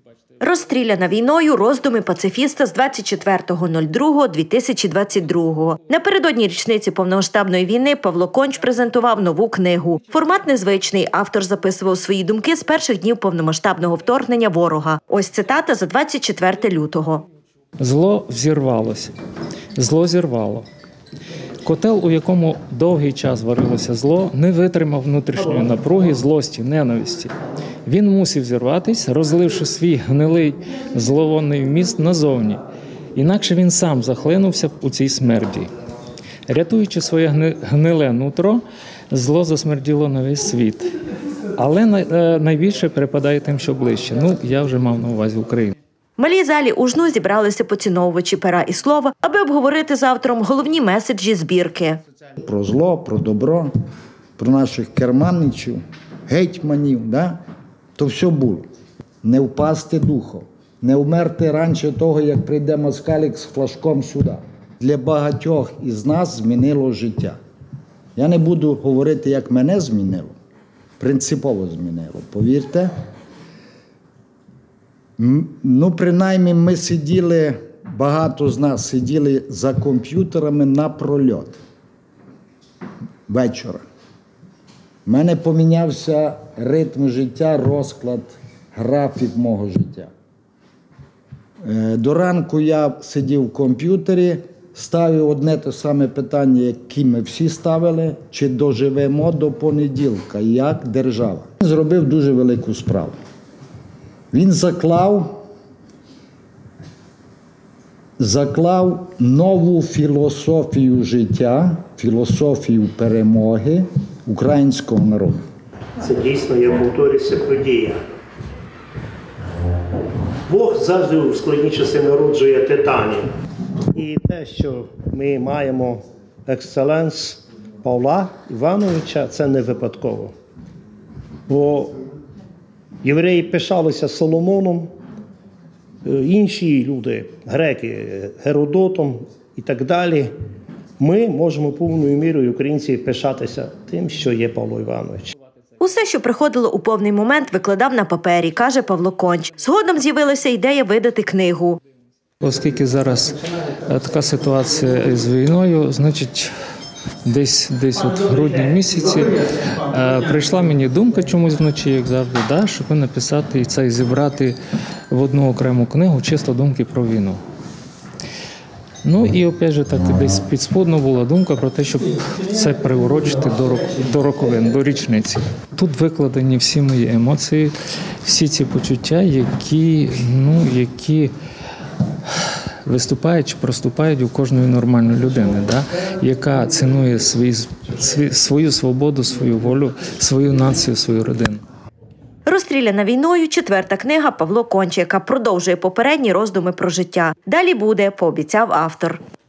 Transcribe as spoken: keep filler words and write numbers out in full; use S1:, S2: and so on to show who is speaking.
S1: Розстріляна війною. Роздуми пацифіста з двадцять четвертого другого дві тисячі двадцять другого. Напередодні річниці повномасштабної війни Павло Конч презентував нову книгу. Формат незвичний. Автор записував свої думки з перших днів повномасштабного вторгнення ворога. Ось цитата за двадцять четверте лютого.
S2: Зло взірвалося. Зло зірвало. Котел, у якому довгий час варилося зло, не витримав внутрішньої напруги, злості, ненависті. Він мусив зірватися, розливши свій гнилий зловонний вміст назовні. Інакше він сам захлинувся б у цій смерді. Рятуючи своє гниле нутро, зло засмерділо на весь світ. Але найбільше припадає тим, що ближче. Ну, я вже мав на увазі Україну.
S1: В малій залі Ужну зібралися поціновувачі пера і слова, аби обговорити з автором головні меседжі збірки.
S3: Про зло, про добро, про наших керманичів, гетьманів, да? То все було. Не впасти духом, не вмерти раніше того, як прийде москалік з флажком сюди. Для багатьох із нас змінило життя. Я не буду говорити, як мене змінило, принципово змінило, повірте. Ну, принаймні, ми сиділи, багато з нас сиділи за комп'ютерами напрольот вечора. У мене помінявся ритм життя, розклад, графік мого життя. До ранку я сидів в комп'ютері, ставив одне те саме питання, яке ми всі ставили, чи доживемо до понеділка, як держава. Зробив дуже велику справу. Він заклав, заклав нову філософію життя, філософію перемоги українського народу.
S4: Це дійсно, як повторюється, подія. Бог завжди у складні часи народжує титанів. І те, що ми маємо екселенс Павла Івановича, це не випадково. Бо євреї пишалися Соломоном, інші люди, греки, Геродотом і так далі. Ми можемо повною мірою, українці, пишатися тим, що є Павло Іванович.
S1: Усе, що приходило у повний момент, викладав на папері, каже Павло Конч. Згодом з'явилася ідея видати книгу.
S2: Оскільки зараз така ситуація з війною, значить, Десь, десь от в грудні місяці е, прийшла мені думка чомусь вночі, як завжди, да, щоб написати і це, і зібрати в одну окрему книгу чисто думки про війну. Ну і, опять же, так десь підспудно була думка про те, щоб це приурочити до, до роковин, до річниці. Тут викладені всі мої емоції, всі ці почуття, які, ну, які виступають чи проступають у кожної нормальної людини, да? Яка цінує свій, свій, свою свободу, свою волю, свою націю, свою родину.
S1: Розстріляна війною – четверта книга Павло Конча, яка продовжує попередні роздуми про життя. Далі буде, пообіцяв автор.